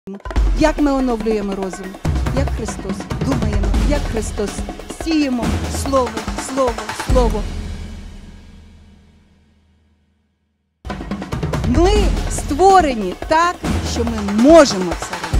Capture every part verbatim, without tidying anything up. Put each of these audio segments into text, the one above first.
Як ми оновлюємо розум? Як Христос. Думаємо, як Христос. Сіємо Слово, Слово, Слово. Ми створені так, що ми можемо це робити.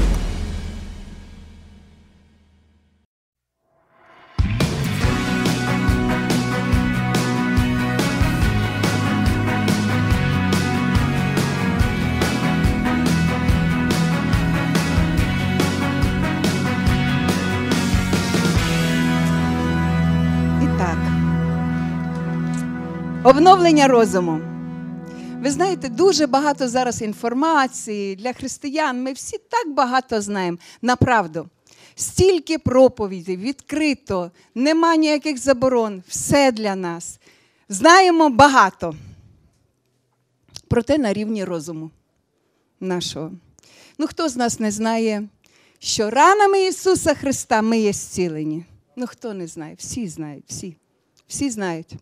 Обновлення розуму. Ви знаєте, дуже багато зараз інформації для християн. Ми всі так багато знаємо. Направду. Стільки проповідей, відкрито, нема ніяких заборон. Все для нас. Знаємо багато. Проте на рівні розуму нашого. Ну, хто з нас не знає, що ранами Ісуса Христа ми є зцілені? Ну, хто не знає? Всі знають, всі. Всі знають.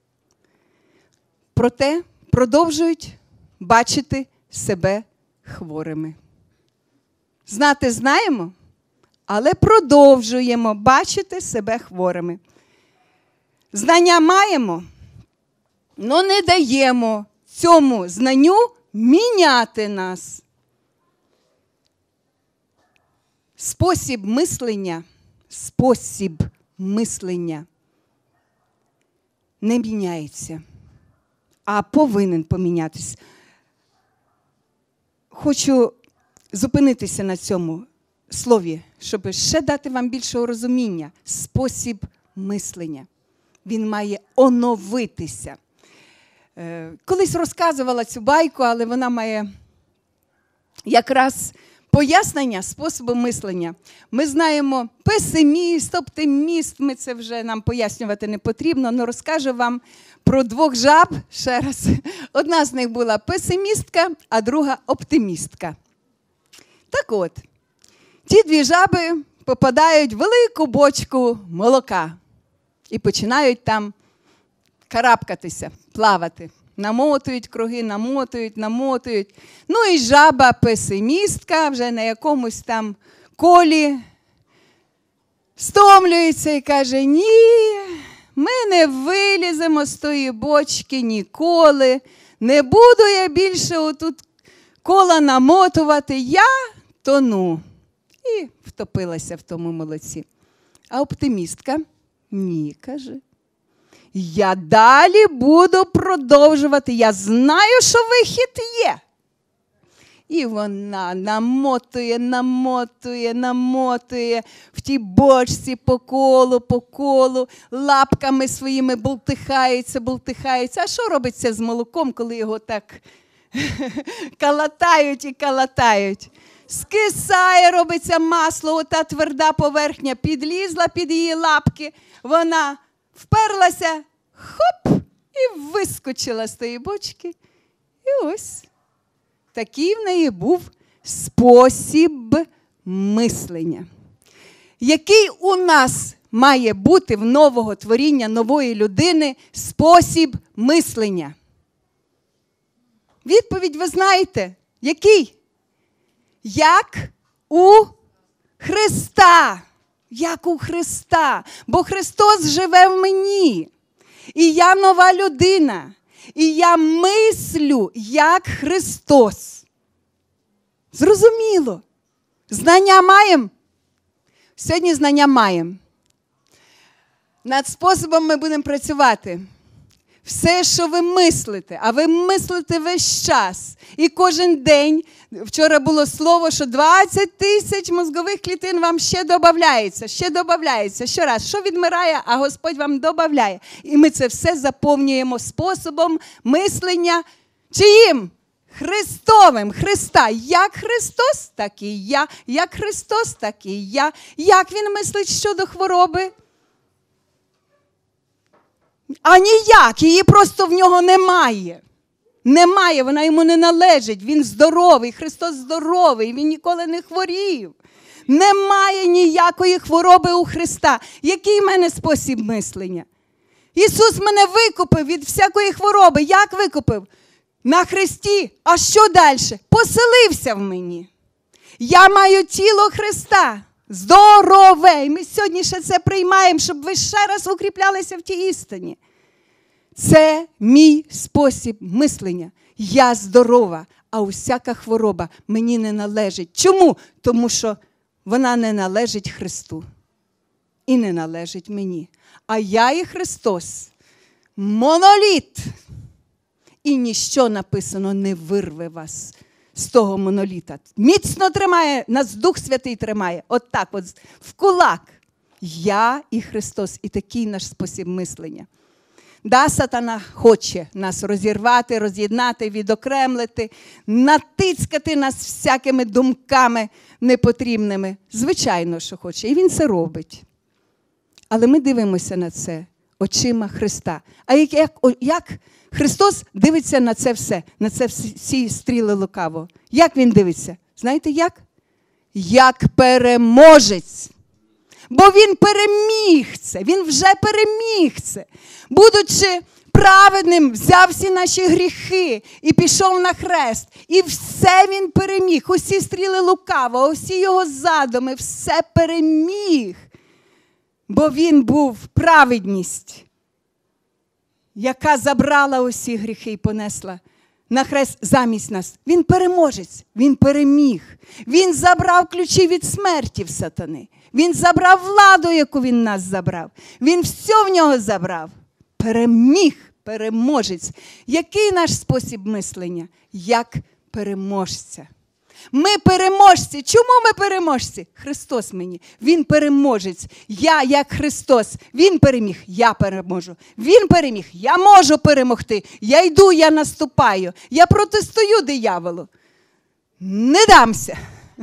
Проте продовжують бачити себе хворими. Знати знаємо, але продовжуємо бачити себе хворими. Знання маємо, але не даємо цьому знанню міняти нас. Спосіб мислення, спосіб мислення не міняється. А повинен помінятися. Хочу зупинитися на цьому слові, щоб ще дати вам більшого розуміння. Спосіб мислення. Він має оновитися. Колись розказувала цю байку, але вона має якраз пояснення способу мислення. Ми знаємо песиміст, оптиміст, ми це вже нам пояснювати не потрібно, але розкажу вам про двох жаб, ще раз. Одна з них була песимістка, а друга оптимістка. Так от, ті дві жаби попадають в велику бочку молока і починають там карабкатися, плавати. Намотують круги, намотують, намотують. Ну і жаба-песимістка вже на якомусь там колі стомлюється і каже: ні, ми не виліземо з тої бочки ніколи, не буду я більше отут кола намотувати, я тону. І втопилася в тому молоці. А оптимістка: ні, каже. Я далі буду продовжувати, я знаю, що вихід є. І вона намотує, намотує, намотує в тій бочці по колу, по колу, лапками своїми болтихається, болтихається. А що робиться з молоком, коли його так калатають і калатають? Скисає, робиться масло, ота тверда поверхня підлізла під її лапки, вона вперлася, хоп, і вискочила з тієї бочки. І ось такий в неї був спосіб мислення. Який у нас має бути в нового творіння, нової людини спосіб мислення? Відповідь ви знаєте. Який? Як у Христа. Як у Христа. Бо Христос живе в мені. І я нова людина. І я мислю, як Христос. Зрозуміло. Знання маємо? Сьогодні знання маємо. Над способом ми будемо працювати. Все, що ви мислите, а ви мислите весь час. І кожен день, вчора було слово, що двадцять тисяч мозгових клітин вам ще додається, ще додається. Щораз, що відмирає, а Господь вам додає. І ми це все заповнюємо способом мислення чиїм? Христовим. Христа. Як Христос, так і я. Як Христос, так і я. Як Він мислить щодо хвороби? А ніяк, її просто в нього немає. Немає, вона йому не належить. Він здоровий, Христос здоровий, він ніколи не хворів. Немає ніякої хвороби у Христа. Який в мене спосіб мислення? Ісус мене викупив від всякої хвороби. Як викупив? На хресті. А що далі? Поселився в мені. Я маю тіло Христа. Здорове! І ми сьогодні ще це приймаємо, щоб ви ще раз укріплялися в тій істині. Це мій спосіб мислення. Я здорова, а усяка хвороба мені не належить. Чому? Тому що вона не належить Христу. І не належить мені. А я і Христос. Моноліт. І ніщо, написано, не вирве вас з того моноліта. Міцно тримає, нас Дух Святий тримає. От так от, в кулак. Я і Христос. І такий наш спосіб мислення. Да, сатана хоче нас розірвати, роз'єднати, відокремлити, натицькати нас всякими думками непотрібними. Звичайно, що хоче. І він це робить. Але ми дивимося на це очима Христа. А як, як, як Христос дивиться на це все, на це всі стріли лукаво? Як він дивиться? Знаєте як? Як переможець. Бо він переміг це, він вже переміг це. Будучи праведним, взяв всі наші гріхи і пішов на хрест. І все він переміг. Усі стріли лукаво, усі його задуми, все переміг. Бо він був праведність, яка забрала усі гріхи і понесла на хрест замість нас. Він переможець, він переміг. Він забрав ключі від смерті в сатани. Він забрав владу, яку він нас забрав. Він все в нього забрав. Переміг, переможець. Який наш спосіб мислення? Як переможця. Ми переможці. Чому ми переможці? Христос мені. Він переможець. Я як Христос. Він переміг. Я переможу. Він переміг. Я можу перемогти. Я йду, я наступаю. Я протистую дияволу. Не дамся.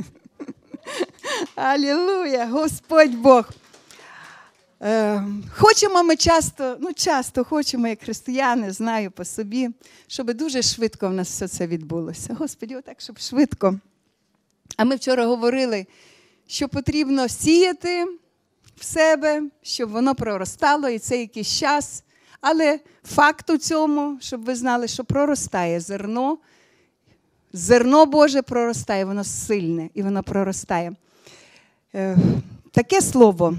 Алілуя, Господь Бог. Е, хочемо ми часто, ну часто хочемо, як християни, знаю по собі, щоб дуже швидко в нас все це відбулося. Господи, отак, щоб швидко. А ми вчора говорили, що потрібно сіяти в себе, щоб воно проростало, і це якийсь час. Але факт у цьому, щоб ви знали, що проростає зерно, зерно Боже проростає, воно сильне, і воно проростає. Е, таке слово.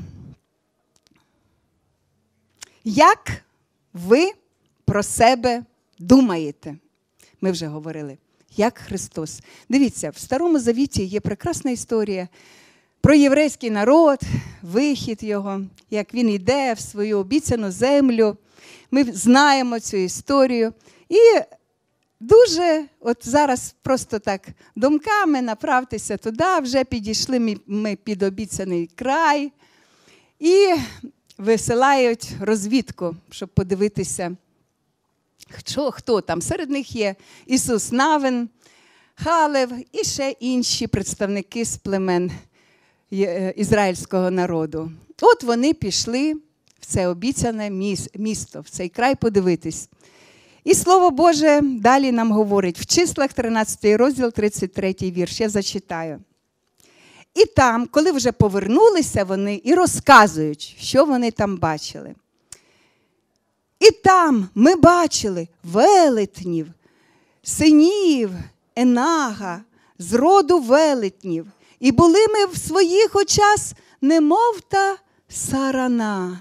Як ви про себе думаєте? Ми вже говорили. Як Христос. Дивіться, в Старому Завіті є прекрасна історія про єврейський народ, вихід його, як він йде в свою обіцяну землю. Ми знаємо цю історію. І дуже, от зараз просто так думками направтеся туди, вже підійшли ми, ми під обіцяний край. І висилають розвідку, щоб подивитися, хто, хто там. Серед них є Ісус Навин, Халев і ще інші представники з племен ізраїльського народу. От вони пішли в це обіцяне місто, в цей край подивитись. І Слово Боже далі нам говорить, в числах тринадцятий розділ, тридцять третій вірш, я зачитаю. І там, коли вже повернулися вони, і розказують, що вони там бачили. І там ми бачили велетнів, синів Енага, з роду велетнів. І були ми в своїх очах, немов та сарана.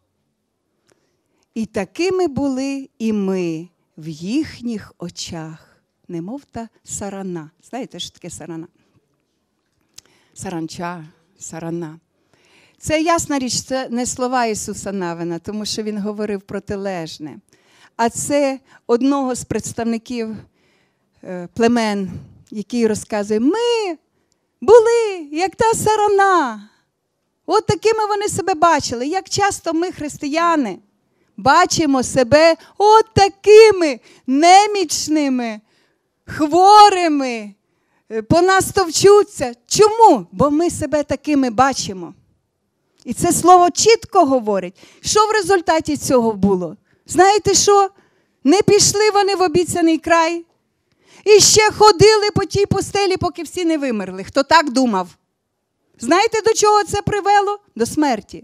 І такими були і ми в їхніх очах, немов та сарана. Знаєте, що таке сарана? Саранча, сарана. Це ясна річ, це не слова Ісуса Навина, тому що він говорив протилежне. А це одного з представників племен, який розказує, ми були, як та сарана. От такими вони себе бачили. Як часто ми, християни, бачимо себе от такими немічними, хворими, по нас товчуться. Чому? Бо ми себе такими бачимо. І це слово чітко говорить. Що в результаті цього було? Знаєте що? Не пішли вони в обіцяний край. І ще ходили по тій пустелі, поки всі не вимерли. Хто так думав? Знаєте, до чого це привело? До смерті.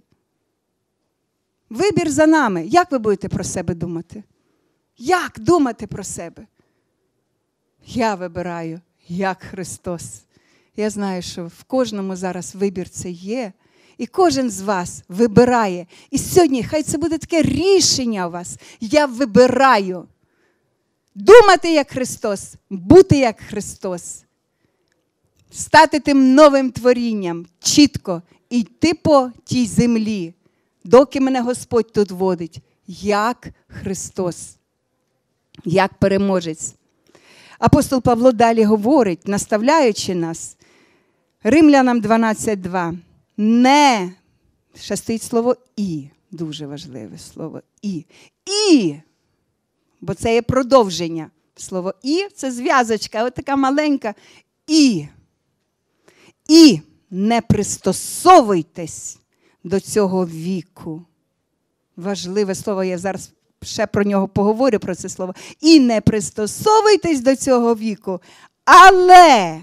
Вибір за нами. Як ви будете про себе думати? Як думати про себе? Я вибираю, як Христос. Я знаю, що в кожному зараз вибір це є. І кожен з вас вибирає. І сьогодні хай це буде таке рішення у вас. Я вибираю думати як Христос, бути як Христос. Стати тим новим творінням, чітко, і йти по тій землі, доки мене Господь тут водить, як Христос, як переможець. Апостол Павло далі говорить, наставляючи нас, Римлянам дванадцять два. Не, ще стоїть слово «і», дуже важливе слово «і». «І», бо це є продовження. Слово «і» – це зв'язочка, ось така маленька «і». І не пристосовуйтесь до цього віку. Важливе слово, я зараз ще про нього поговорю, про це слово. І не пристосовуйтесь до цього віку, але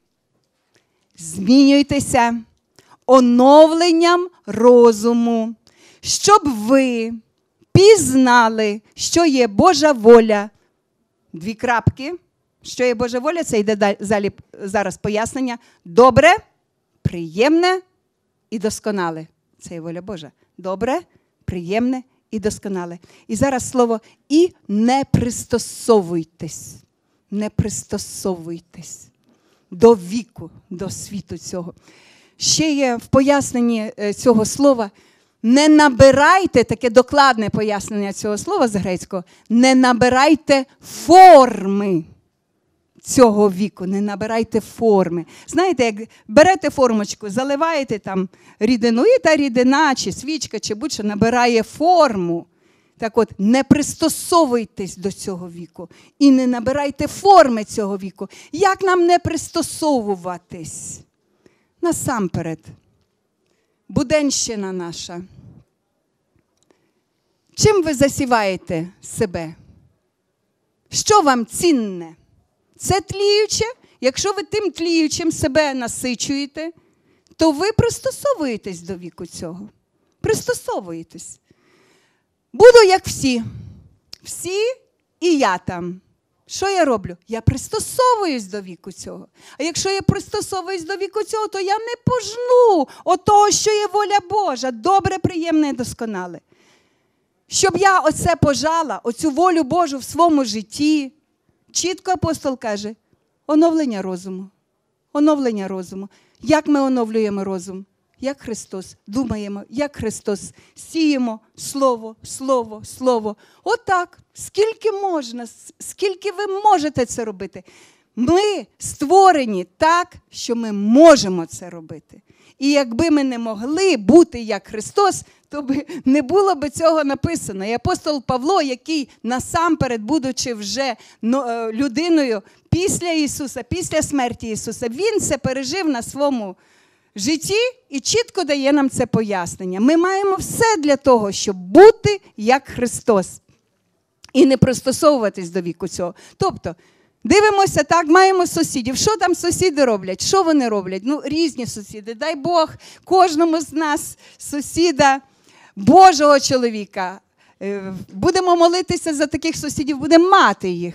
змінюйтеся оновленням розуму, щоб ви пізнали, що є Божа воля. Дві крапки. Що є Божа воля, це йде далі зараз пояснення. Добре, приємне і досконале. Це є воля Божа. Добре, приємне і досконале. І зараз слово «і не пристосовуйтесь». Не пристосовуйтесь до віку, до світу цього. Ще є в поясненні цього слова не набирайте, таке докладне пояснення цього слова з грецького, не набирайте форми цього віку, не набирайте форми. Знаєте, як берете формочку, заливаєте там рідину, і та рідина, чи свічка, чи будь-що набирає форму. Так от, не пристосовуйтесь до цього віку і не набирайте форми цього віку. Як нам не пристосовуватись? Насамперед, буденщина наша. Чим ви засіваєте себе? Що вам цінне? Це тліюче. Якщо ви тим тліючим себе насичуєте, то ви пристосовуєтесь до віку цього. Пристосовуєтесь. Буду як всі. Всі і я там. Що я роблю? Я пристосовуюсь до віку цього. А якщо я пристосовуюсь до віку цього, то я не пожну отого, що є воля Божа. Добре, приємне і досконале. Щоб я оце пожала, оцю волю Божу в своєму житті, чітко апостол каже, оновлення розуму. Оновлення розуму. Як ми оновлюємо розум? Як Христос. Думаємо, як Христос. Сіємо слово, слово, слово. Отак. Скільки можна, скільки ви можете це робити. Ми створені так, що ми можемо це робити. І якби ми не могли бути як Христос, то би не було б цього написано. І апостол Павло, який насамперед, будучи вже людиною після Ісуса, після смерті Ісуса, він це пережив на своєму житті і чітко дає нам це пояснення. Ми маємо все для того, щоб бути як Христос. І не пристосовуватись до віку цього. Тобто, дивимося так, маємо сусідів. Що там сусіди роблять? Що вони роблять? Ну, різні сусіди. Дай Бог кожному з нас сусіда, Божого чоловіка. Будемо молитися за таких сусідів, будемо мати їх.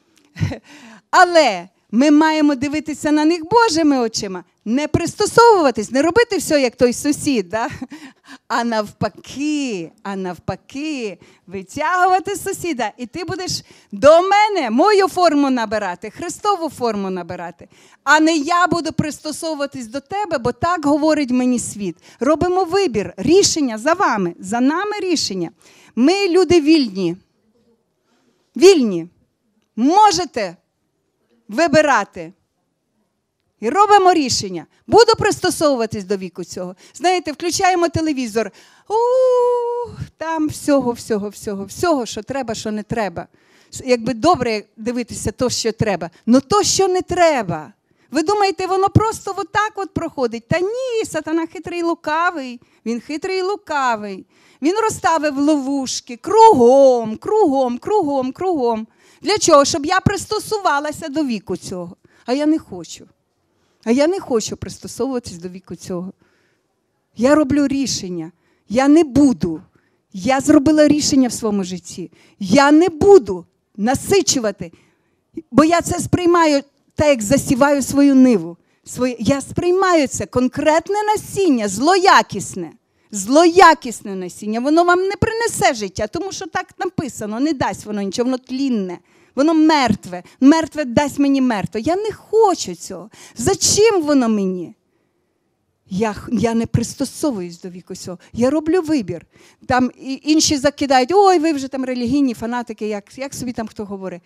Але ми маємо дивитися на них Божими очима. Не пристосовуватись, не робити все, як той сусід, да? а навпаки, а навпаки, витягувати сусіда. І ти будеш до мене мою форму набирати, Христову форму набирати. А не я буду пристосовуватись до тебе, бо так говорить мені світ. Робимо вибір, рішення за вами, за нами рішення. Ми люди вільні. Вільні. Можете вибирати. І робимо рішення. Буду пристосовуватись до віку цього. Знаєте, включаємо телевізор. У, там всього, всього, всього, всього, що треба, що не треба. Якби добре дивитися то, що треба. Но то, що не треба. Ви думаєте, воно просто отак от проходить? Та ні, сатана хитрий і лукавий. Він хитрий і лукавий. Він розставив ловушки кругом, кругом, кругом, кругом. Для чого? Щоб я пристосувалася до віку цього. А я не хочу. А я не хочу пристосовуватись до віку цього. Я роблю рішення. Я не буду. Я зробила рішення в своєму житті. Я не буду насичувати. Бо я це сприймаю так, як засіваю свою ниву. Своє... Я сприймаю це конкретне насіння, злоякісне. Злоякісне насіння, воно вам не принесе життя, тому що так написано, не дасть воно нічого, воно тлінне, воно мертве, мертве дасть мені мертве. Я не хочу цього. Зачем воно мені? Я, я не пристосовуюсь до віку цього. Я роблю вибір. Там інші закидають, ой, ви вже там релігійні фанатики, як, як собі там хто говорить.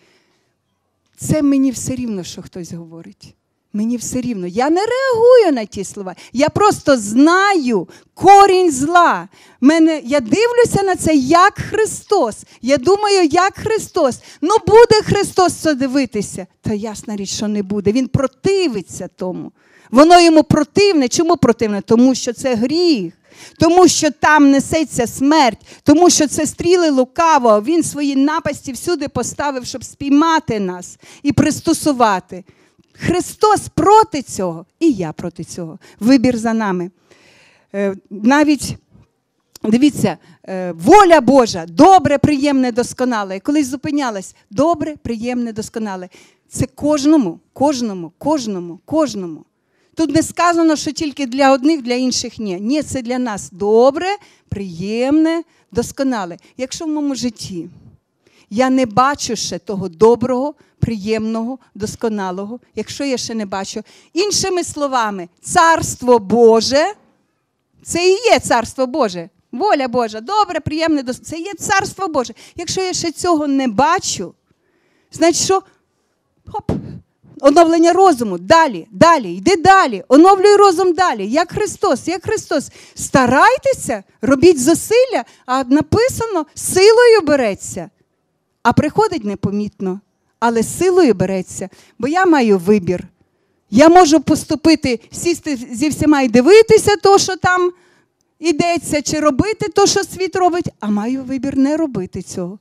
Це мені все рівно, що хтось говорить. Мені все рівно. Я не реагую на ті слова. Я просто знаю корінь зла. Мене, я дивлюся на це як Христос. Я думаю, як Христос. Ну буде Христос це дивитися. Та ясна річ, що не буде. Він противиться тому. Воно йому противне. Чому противне? Тому що це гріх. Тому що там несеться смерть. Тому що це стріли лукавого. Він свої напасті всюди поставив, щоб спіймати нас і пристосувати. Христос проти цього, і я проти цього. Вибір за нами. Навіть, дивіться, воля Божа, добре, приємне, досконале. Я колись зупинялась, добре, приємне, досконале. Це кожному, кожному, кожному, кожному. Тут не сказано, що тільки для одних, для інших ні. Ні, це для нас добре, приємне, досконале. Якщо в моєму житті я не бачу ще того доброго, приємного, досконалого, якщо я ще не бачу. Іншими словами, Царство Боже, це і є Царство Боже, воля Божа, добре, приємне, досконале, це є Царство Боже. Якщо я ще цього не бачу, значить що? Хоп, оновлення розуму, далі, далі, йди далі, оновлюй розум далі, як Христос, як Христос. Старайтеся, робіть зусилля, а написано, силою береться, а приходить непомітно. Але силою береться, бо я маю вибір. Я можу поступити, сісти зі всіма і дивитися то, що там йдеться, чи робити то, що світ робить, а маю вибір не робити цього.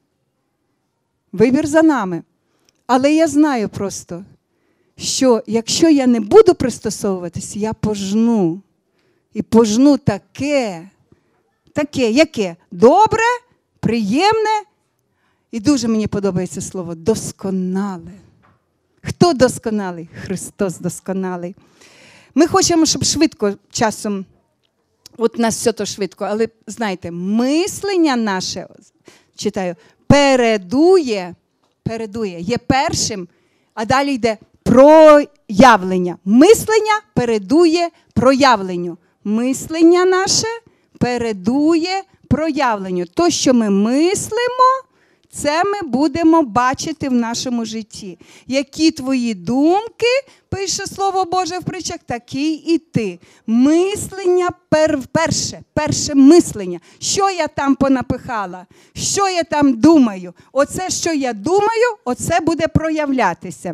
Вибір за нами. Але я знаю просто, що якщо я не буду пристосовуватися, я пожну. І пожну таке, таке, яке? Добре, приємне. І дуже мені подобається слово «досконале». Хто досконалий? Христос досконалий. Ми хочемо, щоб швидко часом, от у нас все то швидко, але, знаєте, мислення наше, читаю, передує, передує, є першим, а далі йде проявлення. Мислення передує проявленню. Мислення наше передує проявленню. То, що ми мислимо, це ми будемо бачити в нашому житті. Які твої думки, пише Слово Боже в притчах, такий і ти. Мислення пер, перше, перше мислення. Що я там понапихала? Що я там думаю? Оце, що я думаю, оце буде проявлятися.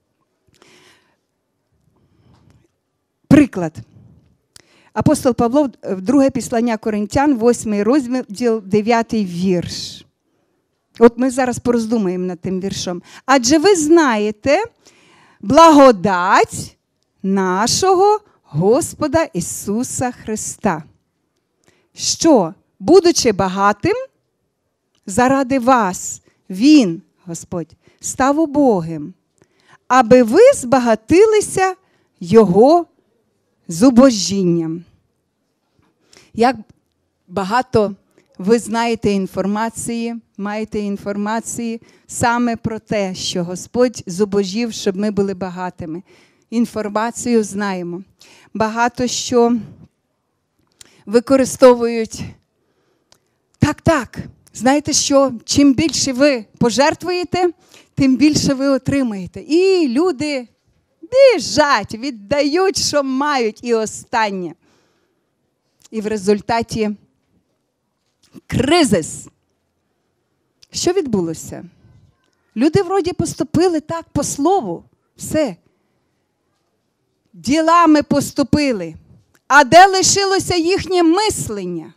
Приклад. Апостол Павло, друге післання Коринтян, восьмий розділ, дев'ятий вірш. От ми зараз пороздумаємо над тим віршом. Адже ви знаєте благодать нашого Господа Ісуса Христа, що, будучи багатим, заради вас Він, Господь, став убогим, аби ви збагатилися Його зубожінням. Як багато ви знаєте інформації, маєте інформації саме про те, що Господь зубожів, щоб ми були багатими. Інформацію знаємо. Багато що використовують. Так, так, знаєте що, чим більше ви пожертвуєте, тим більше ви отримаєте. І люди біжать, віддають, що мають, і останнє. І в результаті кризис. Що відбулося? Люди вроді поступили так по слову. Все. Ділами поступили. А де лишилося їхнє мислення?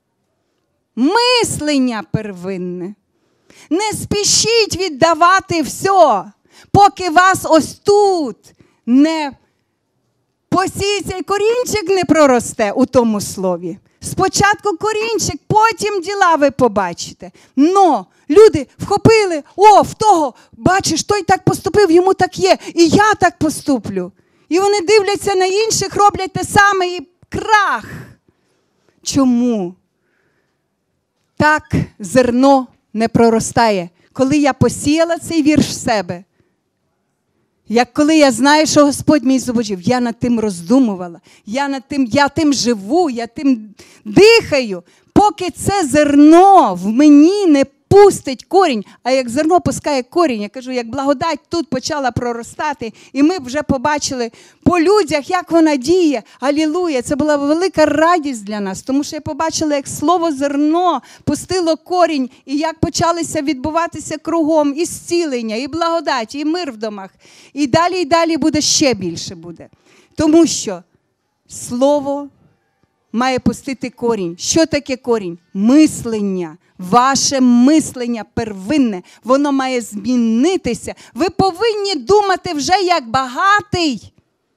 Мислення первинне. Не спішіть віддавати все, поки вас ось тут не посіється і корінчик не проросте у тому слові. Спочатку корінчик, потім діла ви побачите. Но люди вхопили, о, в того, бачиш, той так поступив, йому так є, і я так поступлю. І вони дивляться на інших, роблять те саме і крах. Чому? Так зерно не проростає. Коли я посіяла цей вірш в себе, як коли я знаю, що Господь мій зубожив, я над тим роздумувала, я над тим, я тим живу, я тим дихаю, поки це зерно в мені не пустить корінь. А як зерно пускає корінь, я кажу, як благодать тут почала проростати, і ми вже побачили по людях, як вона діє. Алілуя! Це була велика радість для нас, тому що я побачила, як слово зерно пустило корінь, і як почалися відбуватися кругом і зцілення, і благодать, і мир в домах. І далі, і далі буде ще більше буде. Тому що слово має пустити корінь. Що таке корінь? Мислення. Ваше мислення первинне, воно має змінитися. Ви повинні думати вже як багатий.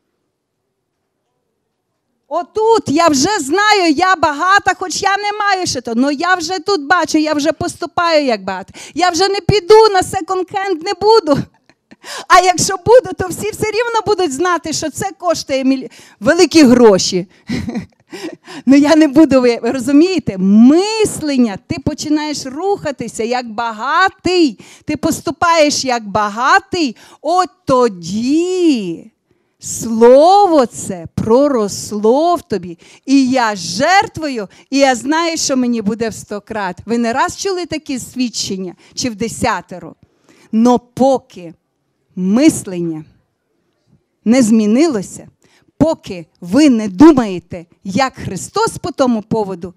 Отут я вже знаю, я багата, хоч я не маю ще то. Але я вже тут бачу, я вже поступаю як багата. Я вже не піду на секонд-хенд, не буду. А якщо буду, то всі все рівно будуть знати, що це коштує міль... великі гроші. Ну я не буду, ви розумієте? Мислення, ти починаєш рухатися як багатий, ти поступаєш як багатий, от тоді слово це проросло в тобі. І я жертвую, і я знаю, що мені буде в сто крат. Ви не раз чули такі свідчення, чи в десятеро? Но поки мислення не змінилося, поки ви не думаєте, як Христос по тому поводу,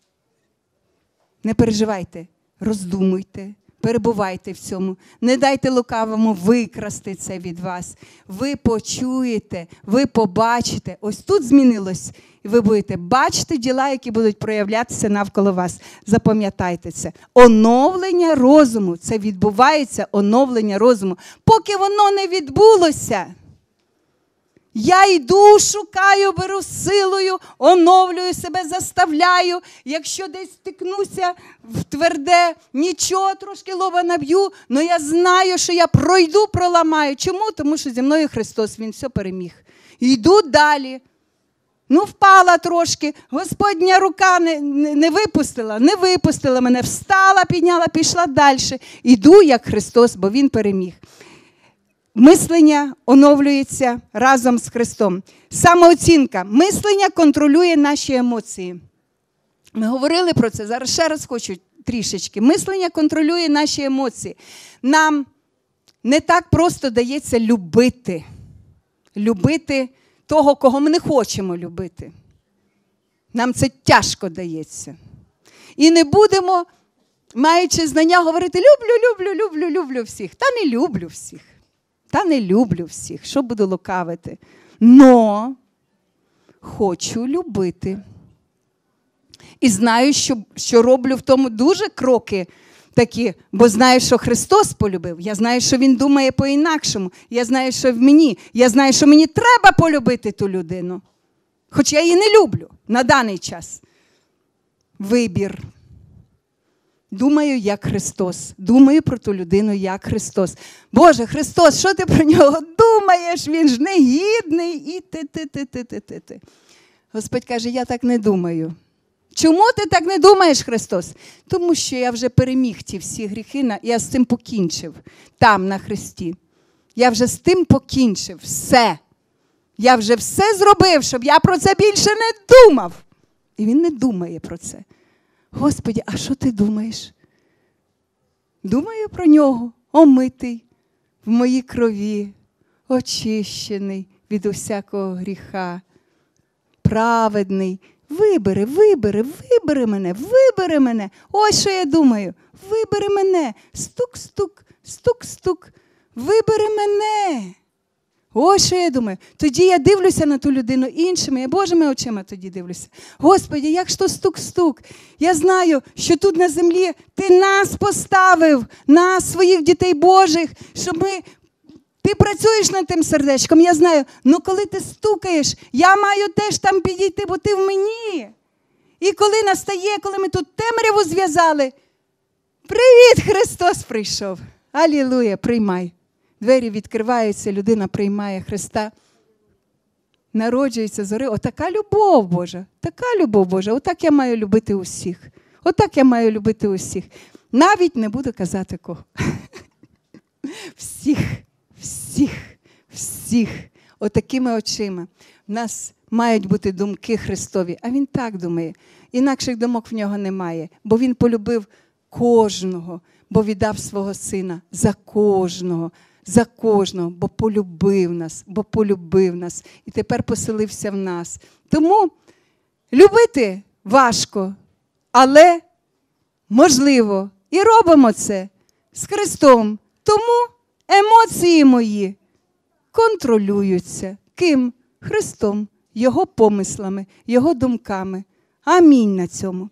не переживайте, роздумуйте, перебувайте в цьому. Не дайте лукавому викрасти це від вас. Ви почуєте, ви побачите. Ось тут змінилось. І ви будете бачити діла, які будуть проявлятися навколо вас. Запам'ятайте це. Оновлення розуму. Це відбувається оновлення розуму. Поки воно не відбулося, я йду, шукаю, беру силою, оновлюю себе, заставляю. Якщо десь стикнуся в тверде, нічого, трошки лоба наб'ю, але я знаю, що я пройду, проламаю. Чому? Тому що зі мною Христос, Він все переміг. Йду далі. Ну, впала трошки, Господня рука не, не, не випустила, не випустила мене, встала, підняла, пішла далі. Іду, як Христос, бо Він переміг. Мислення оновлюється разом з Христом. Самооцінка. Мислення контролює наші емоції. Ми говорили про це, зараз ще раз хочу трішечки. Мислення контролює наші емоції. Нам не так просто дається любити. Любити того, кого ми не хочемо любити. Нам це тяжко дається. І не будемо, маючи знання, говорити люблю, люблю, люблю, люблю всіх. Та не люблю всіх. Та не люблю всіх, що буду лукавити. Но хочу любити. І знаю, що, що роблю в тому дуже кроки такі, бо знаю, що Христос полюбив. Я знаю, що Він думає по-інакшому. Я знаю, що в мені. Я знаю, що мені треба полюбити ту людину. Хоч я її не люблю на даний час. Вибір. Думаю, як Христос. Думаю про ту людину, як Христос. Боже, Христос, що ти про нього думаєш? Він ж негідний. І ти-ти-ти-ти-ти-ти. Господь каже, я так не думаю. Чому ти так не думаєш, Христос? Тому що я вже переміг ті всі гріхи, я з цим покінчив. Там, на Христі. Я вже з тим покінчив. Все. Я вже все зробив, щоб я про це більше не думав. І він не думає про це. Господи, а що ти думаєш? Думаю про нього, омитий, в моїй крові, очищений від усякого гріха, праведний. Вибери, вибери, вибери мене, вибери мене. Ось що я думаю. Вибери мене. Стук-стук, стук-стук. Вибери мене. Ось що я думаю. Тоді я дивлюся на ту людину іншими, я Божими очима тоді дивлюся. Господи, як ж то стук-стук. Я знаю, що тут на землі ти нас поставив, нас, своїх дітей Божих, щоб ми... Ти працюєш над тим сердечком, я знаю, але коли ти стукаєш, я маю теж там підійти, бо ти в мені. І коли настає, коли ми тут темряву зв'язали, привіт, Христос прийшов. Алілуя, приймай. Двері відкриваються, людина приймає Христа. народжується зори. Отака любов Божа, така любов Божа. Отак я маю любити усіх. Отак я маю любити усіх. Навіть не буду казати кого. Всіх, всіх, всіх. Отакими очима. В нас мають бути думки Христові. А він так думає. Інакших думок в нього немає. Бо він полюбив кожного, бо віддав свого сина за кожного. За кожного, бо полюбив нас, бо полюбив нас. І тепер поселився в нас. Тому любити важко, але можливо. І робимо це з Христом. Тому емоції мої контролюються. Ким? Христом, Його помислами, Його думками. Амінь на цьому.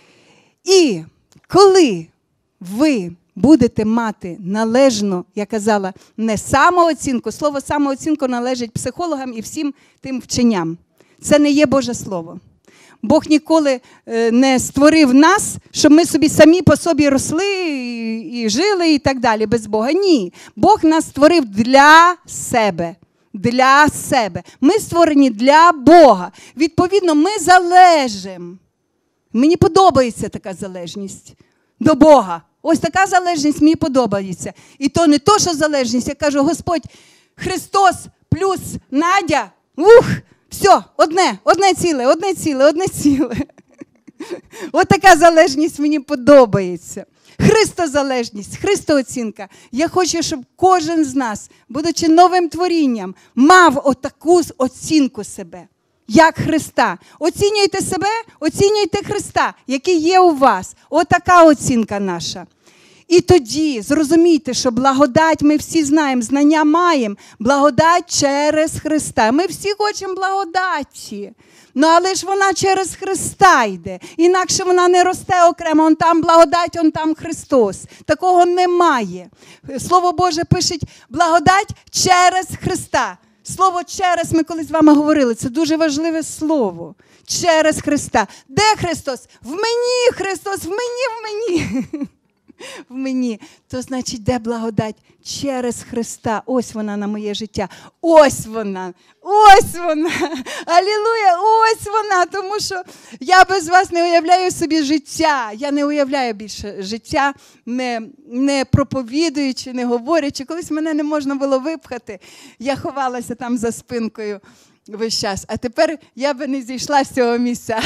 І коли ви будете мати належну, я казала, не самооцінку. Слово самооцінку належить психологам і всім тим вченням. Це не є Боже Слово. Бог ніколи не створив нас, щоб ми собі самі по собі росли і жили і так далі без Бога. Ні. Бог нас створив для себе. Для себе. Ми створені для Бога. Відповідно, ми залежимо. Мені подобається така залежність до Бога. Ось така залежність мені подобається. І то не то, що залежність. Я кажу, Господь, Христос плюс Надя, ух, все, одне, одне ціле, одне ціле, одне ціле. Ось така залежність мені подобається. Христозалежність, Христооцінка. Я хочу, щоб кожен з нас, будучи новим творінням, мав отаку оцінку себе. Як Христа. Оцінюйте себе, оцінюйте Христа, який є у вас. Отака оцінка наша. І тоді зрозумійте, що благодать, ми всі знаємо, знання маємо, благодать через Христа. Ми всі хочемо благодаті. Ну, але ж вона через Христа йде. Інакше вона не росте окремо. Он там благодать, он там Христос. Такого немає. Слово Боже пише благодать через Христа. Слово «через» ми колись з вами говорили. Це дуже важливе слово. Через Христа. Де Христос? В мені, Христос, в мені, в мені. В мені. То значить, де благодать? Через Христа. Ось вона на моє життя. Ось вона. Ось вона. Алілуя. Ось вона. Тому що я без вас не уявляю собі життя. Я не уявляю більше життя, не, не проповідуючи, не говорячи. Колись мене не можна було випхати. Я ховалася там за спинкою весь час. А тепер я би не зійшла з цього місця.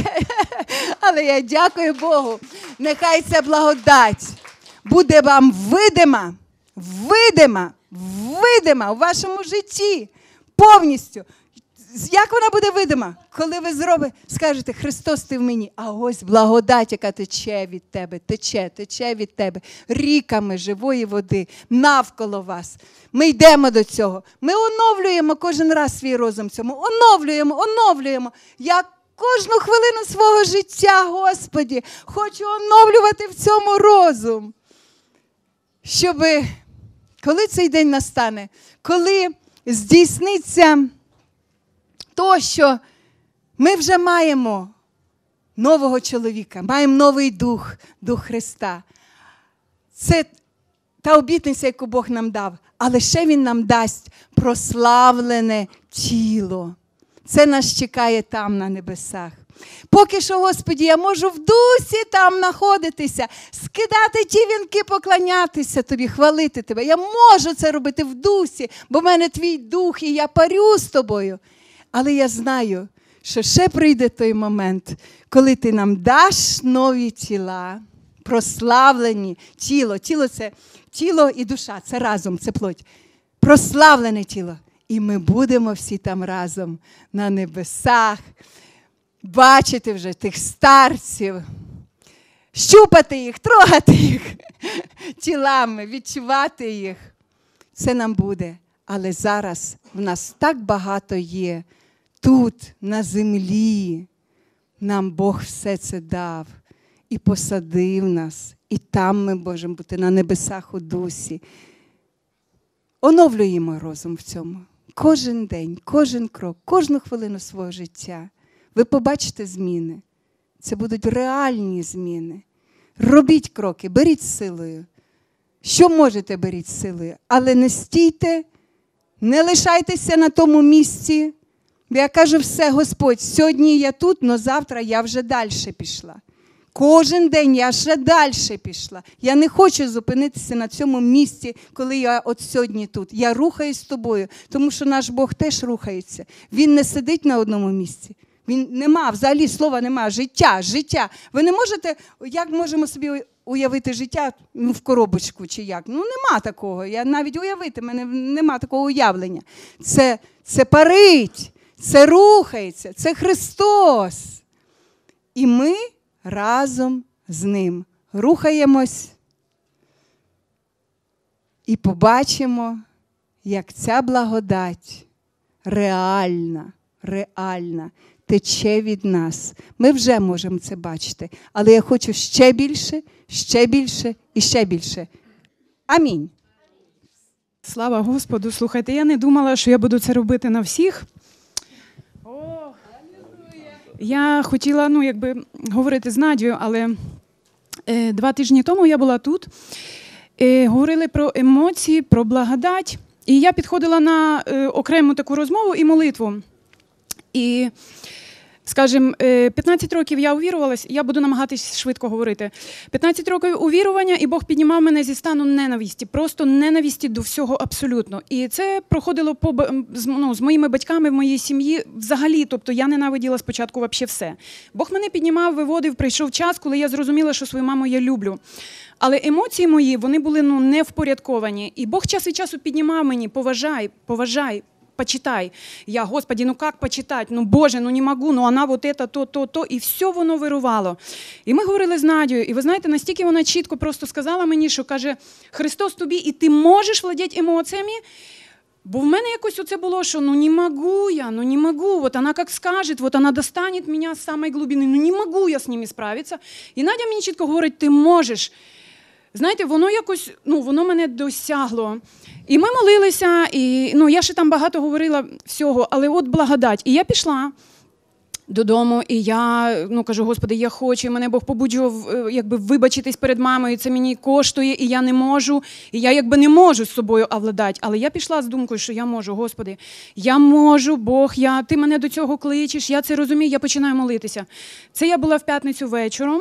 Але я дякую Богу. Нехай ця благодать буде вам видима, видима, видима у вашому житті. Повністю. Як вона буде видима? Коли ви зробите, скажете, Христос, ти в мені, а ось благодать, яка тече від тебе, тече, тече від тебе, ріками живої води навколо вас. Ми йдемо до цього. Ми оновлюємо кожен раз свій розум цьому. Оновлюємо, оновлюємо. Я кожну хвилину свого життя, Господі, хочу оновлювати в цьому розум. Щоб, коли цей день настане, коли здійсниться то, що ми вже маємо нового чоловіка, маємо новий дух, дух Христа. Це та обітниця, яку Бог нам дав. Але ще Він нам дасть прославлене тіло. Це нас чекає там, на небесах. Поки що, Господі, я можу в дусі там знаходитися, скидати ті вінки, поклонятися Тобі, хвалити Тебе. Я можу це робити в дусі, бо в мене Твій дух, і я парю з Тобою. Але я знаю, що ще прийде той момент, коли Ти нам даш нові тіла, прославлені тіло. Тіло – це тіло і душа, це разом, це плоть. Прославлене тіло. І ми будемо всі там разом на небесах, бачити вже тих старців, щупати їх, трогати їх тілами, відчувати їх. Це нам буде. Але зараз в нас так багато є. Тут, на землі, нам Бог все це дав і посадив нас. І там ми можемо бути на небесах у дусі. Оновлюємо розум в цьому. Кожен день, кожен крок, кожну хвилину свого життя. Ви побачите зміни. Це будуть реальні зміни. Робіть кроки, беріть силою. Що можете, беріть силою. Але не стійте, не лишайтеся на тому місці. Я кажу, все, Господь, сьогодні я тут, але завтра я вже далі пішла. Кожен день я ще далі пішла. Я не хочу зупинитися на цьому місці, коли я от сьогодні тут. Я рухаюсь з тобою, тому що наш Бог теж рухається. Він не сидить на одному місці. Він нема, взагалі слова нема. Життя, життя. Ви не можете, як можемо собі уявити життя ну, в коробочку чи як? Ну нема такого. Я навіть уявити, в мене нема такого уявлення. Це, це парить, це рухається, це Христос. І ми разом з Ним рухаємось і побачимо, як ця благодать реальна, реальна, тече від нас. Ми вже можемо це бачити, але я хочу ще більше, ще більше і ще більше. Амінь. Слава Господу. Слухайте, я не думала, що я буду це робити на всіх. Я хотіла, ну, якби, говорити з Надією, але е, два тижні тому я була тут, е, говорили про емоції, про благодать, і я підходила на е, окрему таку розмову і молитву. І, скажімо, е, п'ятнадцять років я увірувалась, я буду намагатись швидко говорити. п'ятнадцять років увірування, і Бог піднімав мене зі стану ненависті, просто ненависті до всього абсолютно. І це проходило по, ну, з моїми батьками в моїй сім'ї взагалі, тобто я ненавиділа спочатку взагалі все. Бог мене піднімав, виводив, прийшов час, коли я зрозуміла, що свою маму я люблю. Але емоції мої, вони були ну, не впорядковані. І Бог час від часу піднімав мені, поважай, поважай, почитай. Я, Господи, ну как почитать? Ну, Боже, ну не могу, ну вона вот это, то, то, то. І все воно вирувало. І ми говорили з Надією, і ви знаєте, настільки вона чітко просто сказала мені, що каже, Христос тобі, і ти можеш владіти емоціями? Бо в мене якось оце було, що ну не могу я, ну не могу, вот она как скажет, вот она достанет меня с самой глубины, ну не могу я з ними справитися. І Надя мені чітко говорить, ти можеш. Знаєте, воно якось, ну, воно мене досягло. І ми молилися, і, ну, я ще там багато говорила всього, але от благодать. І я пішла додому, і я, ну, кажу, Господи, я хочу, і мене Бог побуджував, якби, вибачитись перед мамою, це мені коштує, і я не можу, і я, якби, не можу з собою овладати. Але я пішла з думкою, що я можу, Господи, я можу, Бог, я, ти мене до цього кличеш, я це розумію, я починаю молитися. Це я була в п'ятницю вечором.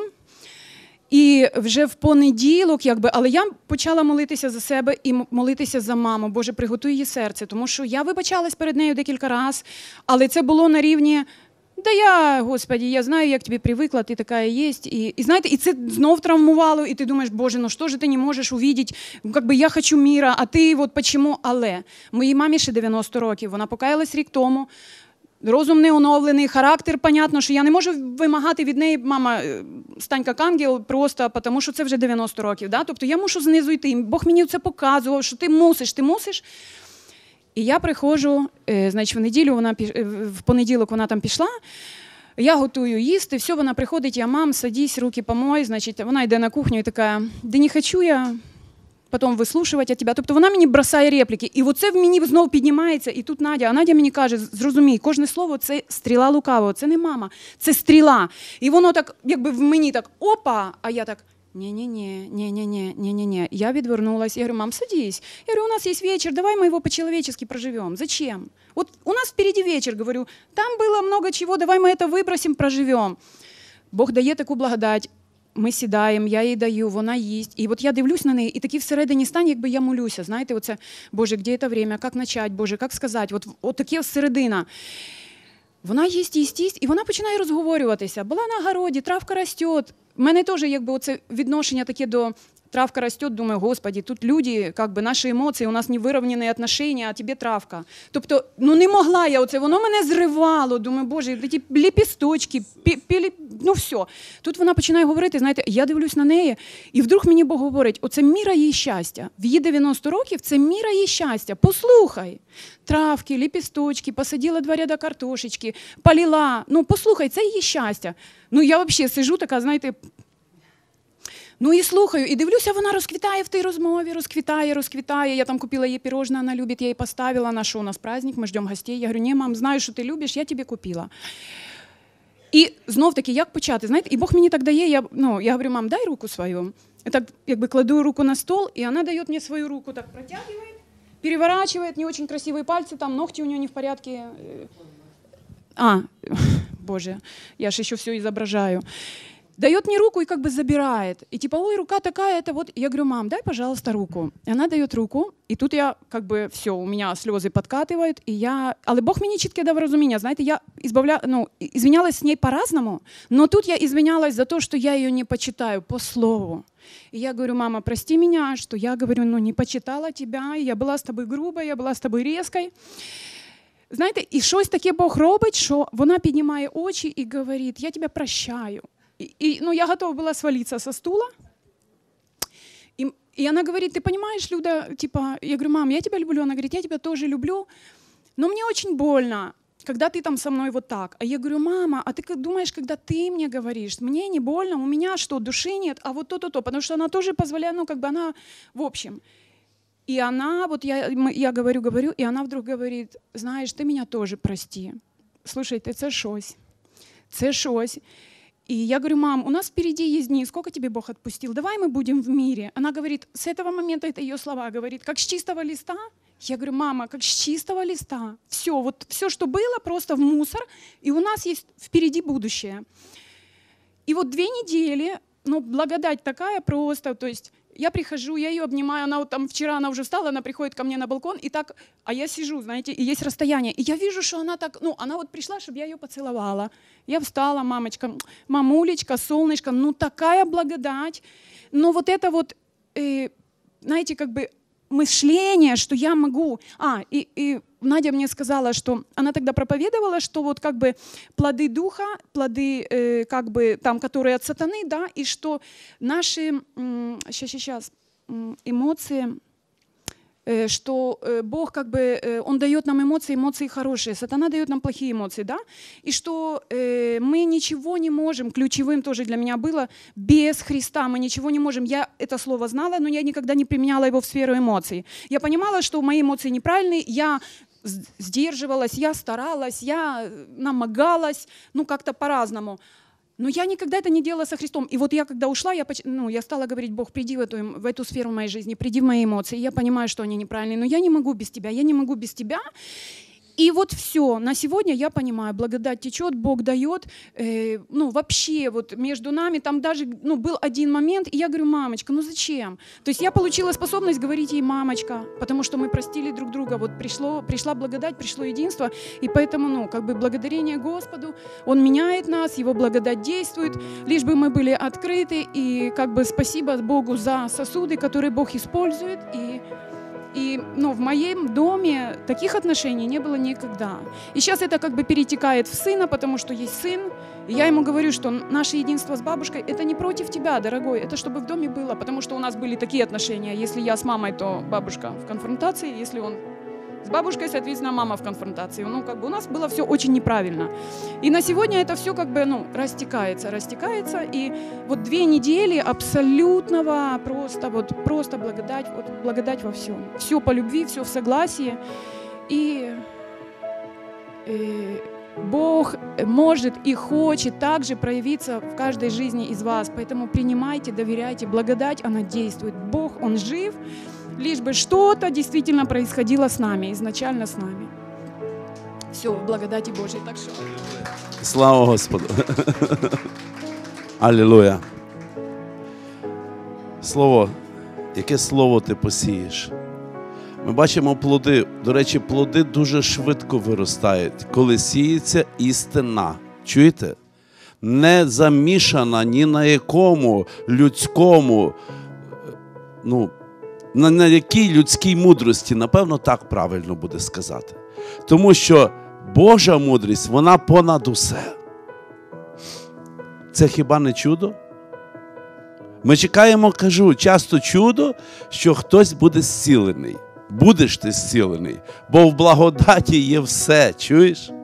І вже в понеділок, якби, але я почала молитися за себе і молитися за маму. Боже, приготуй її серце, тому що я вибачалась перед нею декілька разів, але це було на рівні, да я, Господи, я знаю, як тобі привикла, ти така і є. І, і знаєте, і це знов травмувало, і ти думаєш, Боже, ну що ж ти не можеш увидіти, як би я хочу міра, а ти от почему? Але моїй мамі ще дев'яносто років, вона покаялась рік тому, розум не оновлений, характер, понятно, що я не можу вимагати від неї, мама, стань як ангел, просто, тому що це вже дев'яносто років. Да? Тобто я мушу знизу йти. Бог мені це показував, що ти мусиш, ти мусиш. І я приходжу, значить, в неділю, вона, в понеділок вона там пішла, я готую їсти, все, вона приходить, я, мам, садись, руки помой, значить, вона йде на кухню і така, да не хочу я потім вислушувати від тебе. Тобто вона мені бросає репліки. І оце в мені знову піднімається. І тут Надя. А Надя мені каже, зрозумій, кожне слово – це стріла лукавого. Це не мама, це стріла. І воно так, якби в мені так, опа, а я так, ні-ні-ні, ні-ні-ні, ні-ні-ні. Я відвернулась. Я говорю, мам, садись. Я говорю, у нас есть вечер, давай мы его по-человечески проживем. Зачем? Вот у нас впереди вечер, говорю, там было много чего, давай мы это выбросим, проживем. Бог дає таку благодать. Ми сідаємо, я їй даю, вона їсть. І от я дивлюсь на неї, і такий всередині стан, якби я молюся. Знаєте, оце, Боже, де це время, як почати, Боже, як сказати, от, от таке середина. Вона їсть, їсть, їсть, і вона починає розговорюватися. Була на городі, травка росте. У мене теж якби оце відношення таке до травка росте, думаю, Господи, тут люди, как бы наші емоції, у нас не вирівняні отношения, а тебе травка. Тобто, ну не могла я оце, воно мене зривало, думаю, Боже, ті ліпісточки, пілі, ну все. Тут вона починає говорити, знаєте, я дивлюсь на неї, і вдруг мені Бог говорить, оце міра її щастя. В її дев'яносто років це міра її щастя. Послухай, травки, ліпісточки, посадила два ряда картошечки, полила, ну послухай, це її щастя. Ну я взагалі сижу така, знаєте, ну і слухаю, і дивлюся, вона розквітає в тій розмові, розквітає, розквітає. Я там купила їй пирожне, вона любить, я їй поставила, на що у нас праздник, ми ждемо гостей. Я говорю, ні, мам, знаю, що ти любиш, я тобі купила. І знов-таки, як почати, знаєте, і Бог мені так дає, я, ну, я говорю, мам, дай руку свою. Я так, якби кладу руку на стол, і вона дає мені свою руку, так протягивает, переворачивает, не очень красивые пальцы, там ногти у нее не в порядке. А, боже, я же еще все изображаю. Дает мне руку и как бы забирает. И типа, ой, рука такая, это вот. Я говорю, мам, дай, пожалуйста, руку. И она дает руку, и тут я как бы все, у меня сльози подкатывают, і я... Але Бог мені чітке дав розуміння, знаєте, я избавля... ну, извинялась с ней по-разному, но тут я извинялась за то, что я ее не почитаю по слову. И я говорю, мама, прости меня, что я, говорю, ну, не почитала тебя, я была с тобой грубой, я была с тобой резкой. Знаєте, і щось таке Бог робить, що вона піднімає очі і говорить, я тебя прощаю. И, и, ну, я готова была свалиться со стула. И, и она говорит, ты понимаешь, Люда, типа, я говорю, мам, я тебя люблю. Она говорит, я тебя тоже люблю, но мне очень больно, когда ты там со мной вот так. А я говорю, мама, а ты как думаешь, когда ты мне говоришь, мне не больно, у меня что, души нет, а вот то-то-то, потому что она тоже позволяет, ну, как бы она, в общем. И она, вот я, я говорю, говорю, и она вдруг говорит, знаешь, ты меня тоже прости. Слушайте, це щось, це щось. И я говорю, мам, у нас впереди есть дни, сколько тебе Бог отпустил, давай мы будем в мире. Она говорит, с этого момента, это ее слова, говорит, как с чистого листа. Я говорю, мама, как с чистого листа. Все, вот все, что было, просто в мусор, и у нас есть впереди будущее. И вот две недели, ну, благодать такая просто, то есть я прихожу, я ее обнимаю, она вот там вчера, она уже встала, она приходит ко мне на балкон, и так, а я сижу, знаете, и есть расстояние, и я вижу, что она так, ну, она вот пришла, чтобы я ее поцеловала. Я встала, мамочка, мамулечка, солнышко, ну, такая благодать, но вот это вот, э, знаете, как бы мышление, что я могу, а, и, и Надя мне сказала, что она тогда проповедовала, что вот как бы плоды духа, плоды э, как бы там, которые от сатаны, да, и что наши, м, сейчас, сейчас, эмоции, э, что э, Бог как бы, э, Он дает нам эмоции, эмоции хорошие, сатана дает нам плохие эмоции, да, и что э, мы ничего не можем, ключевым тоже для меня было, без Христа мы ничего не можем. Я это слово знала, но я никогда не применяла его в сферу эмоций. Я понимала, что мои эмоции неправильные, я сдерживалась, я старалась, я намагалась, ну как-то по-разному. Но я никогда это не делала со Христом. И вот я, когда ушла, я, ну, я стала говорить, Бог, приди в эту, в эту сферу моей жизни, приди в мои эмоции. Я понимаю, что они неправильные, но я не могу без тебя, я не могу без тебя. И вот все. На сегодня я понимаю, благодать течет, Бог дает. Э, ну, вообще, вот между нами там даже ну, был один момент, и я говорю, мамочка, ну зачем? То есть я получила способность говорить ей мамочка, потому что мы простили друг друга. Вот пришло, пришла благодать, пришло единство, и поэтому, ну, как бы благодарение Господу, Он меняет нас, Его благодать действует, лишь бы мы были открыты, и как бы спасибо Богу за сосуды, которые Бог использует, и И ну, в моем доме таких отношений не было никогда. И сейчас это как бы перетекает в сына, потому что есть сын. И я ему говорю, что наше единство с бабушкой – это не против тебя, дорогой, это чтобы в доме было. Потому что у нас были такие отношения. Если я с мамой, то бабушка в конфронтации. Если он с бабушкой, соответственно, мама в конфронтации. Ну, как бы у нас было все очень неправильно. И на сегодня это все как бы, ну, растекается, растекается. И вот две недели абсолютного просто, вот, просто благодать, вот, благодать во всем. Все по любви, все в согласии. И э, Бог может и хочет также проявиться в каждой жизни из вас. Поэтому принимайте, доверяйте. Благодать, она действует. Бог, Он жив. Лишь бы что-то действительно происходило с нами, изначально с нами. Все в благодати Божьей. Так что... Слава Господу. Алілуя. Слово, яке слово ти посієш? Ми бачимо плоди. До речі, плоди дуже швидко виростають, коли сіється істина. Чуєте? Не замішана ні на якому людському, ну, на, на якій людській мудрості, напевно, так правильно буде сказати. Тому що Божа мудрість, вона понад усе. Це хіба не чудо? Ми чекаємо, кажу, часто чудо, що хтось буде зцілений. Будеш ти зцілений, бо в благодаті є все, чуєш?